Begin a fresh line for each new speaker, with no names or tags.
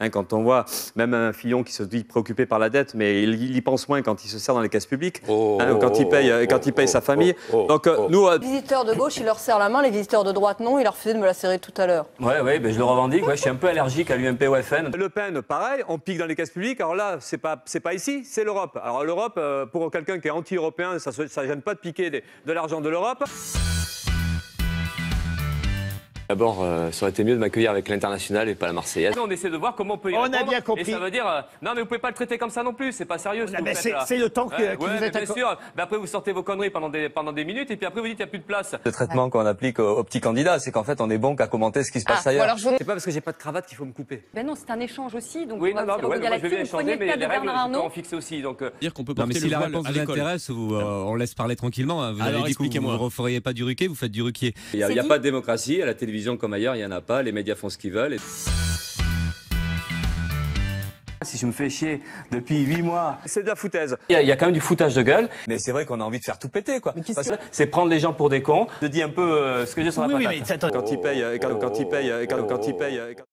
Hein, quand on voit même un Fillon qui se dit préoccupé par la dette, mais il y pense moins quand il se sert dans les caisses publiques, hein, quand il paye sa famille. Donc nous...
Les visiteurs de gauche, il leur serre la main, les visiteurs de droite, non. Il leur refusait de me la serrer tout à l'heure.
Ouais, ben je le revendique. Ouais, je suis un peu allergique à l'UMP au FN.
Le Pen, pareil, on pique dans les caisses publiques. Alors là, c'est pas ici, c'est l'Europe. Alors l'Europe, pour quelqu'un qui est anti-européen, ça ne gêne pas de piquer de l'argent de l'Europe.
D'abord, ça aurait été mieux de m'accueillir avec l'International et pas la Marseillaise.
On essaie de voir comment on peut y répondre.
On a bien compris.
Et ça veut dire, non mais vous pouvez pas le traiter comme ça non plus, c'est pas sérieux.
C'est le temps que vous êtes
bien sûr. Mais après vous sortez vos conneries pendant des minutes et puis après vous dites qu'il n'y a plus de place.
Le traitement qu'on applique aux petits candidats, c'est qu'en fait on est bon qu'à commenter ce qui se passe ailleurs.
C'est pas parce que j'ai pas de cravate qu'il faut me couper.
Ben non, c'est un échange aussi. Donc
oui, non, moi je vais échanger, mais les règles sont fixées aussi. Donc
dire qu'on peut porter le voile à l'école. Si la réponse vous intéresse, on laisse parler tranquillement. Vous avez dit que vous ne referiez pas du Ruquier, vous faites du Ruquier.
Il n'y a pas de démocratie, à la télévision comme ailleurs, il n'y en a pas. Les médias font ce qu'ils veulent.
si je me fais chier depuis 8 mois.
C'est de la foutaise.
Il y a quand même du foutage de gueule.
Mais c'est vrai qu'on a envie de faire tout péter, quoi.
C'est prendre les gens pour des cons, de dire un peu ce que j'ai sur la patate.
Quand il paye...